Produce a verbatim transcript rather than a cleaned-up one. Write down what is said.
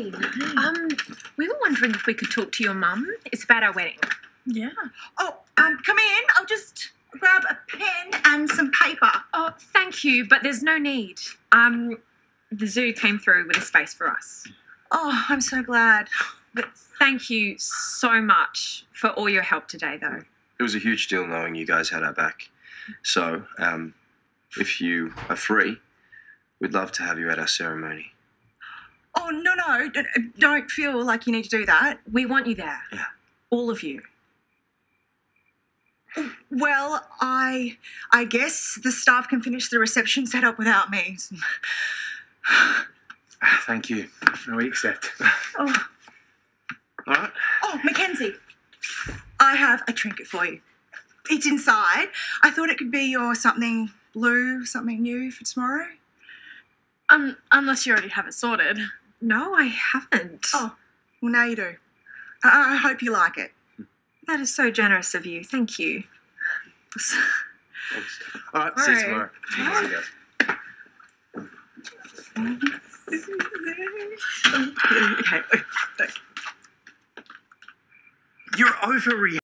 Hey, um, we were wondering if we could talk to your mum. It's about our wedding. Yeah. Oh, um, come in. I'll just grab a pen and some paper. Oh, thank you, but there's no need. Um, the zoo came through with a space for us. Oh, I'm so glad. But thank you so much for all your help today, though. It was a huge deal knowing you guys had our back. So, um, if you are free, we'd love to have you at our ceremony. Oh, no, no. d- Don't feel like you need to do that. We want you there. Yeah. All of you. Well, I I guess the staff can finish the reception setup without me. Thank you. We accept. Oh, All right. oh, Mackenzie, I have a trinket for you. It's inside. I thought it could be your something blue, something new for tomorrow. Um, unless you already have it sorted. No, I haven't. Oh, well, now you do. I, I hope you like it. That is so generous of you. Thank you. Thanks. All right. See you tomorrow. Bye. See you guys. Okay. You're overreacting.